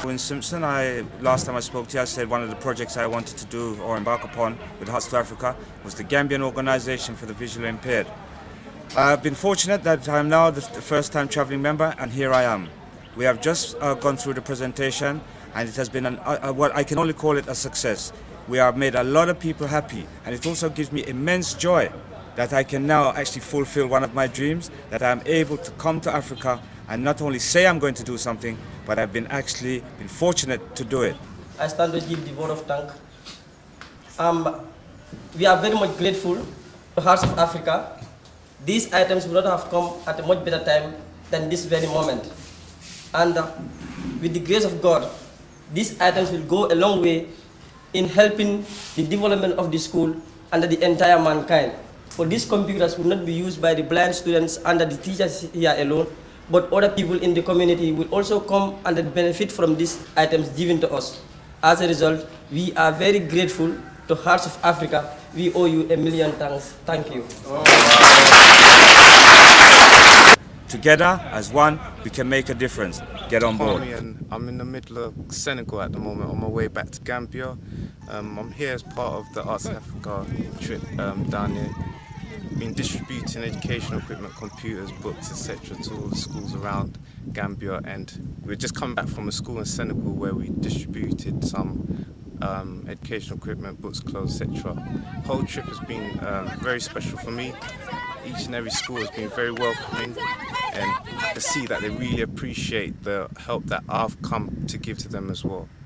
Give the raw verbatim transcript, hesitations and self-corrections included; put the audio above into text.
In Simpson, I, last time I spoke to you, I said one of the projects I wanted to do or embark upon with Hearts to Africa was the Gambian Organization for the Visually Impaired. I've been fortunate that I'm now the first time traveling member, and here I am. We have just uh, gone through the presentation, and it has been an, uh, what I can only call it a success. We have made a lot of people happy, and it also gives me immense joy that I can now actually fulfill one of my dreams, that I'm able to come to Africa and not only say I'm going to do something, but I've been actually been fortunate to do it. I stand to give the vote of thanks. Um, we are very much grateful to Hearts of Africa. These items would not have come at a much better time than this very moment. And uh, with the grace of God, these items will go a long way in helping the development of the school and the entire mankind. For these computers will not be used by the blind students and the teachers here alone, but other people in the community will also come and benefit from these items given to us. As a result, we are very grateful to Hearts of Africa. We owe you a million thanks. Thank you. Together, as one, we can make a difference. Get on board. I'm in the middle of Senegal at the moment, on my way back to Gambia. Um, I'm here as part of the Arts of Africa trip um, down here. Been distributing educational equipment, computers, books, et cetera to all the schools around Gambia, and we're just coming back from a school in Senegal where we distributed some um, educational equipment, books, clothes, et cetera. The whole trip has been um, very special for me. Each and every school has been very welcoming, and to see that they really appreciate the help that I've come to give to them as well.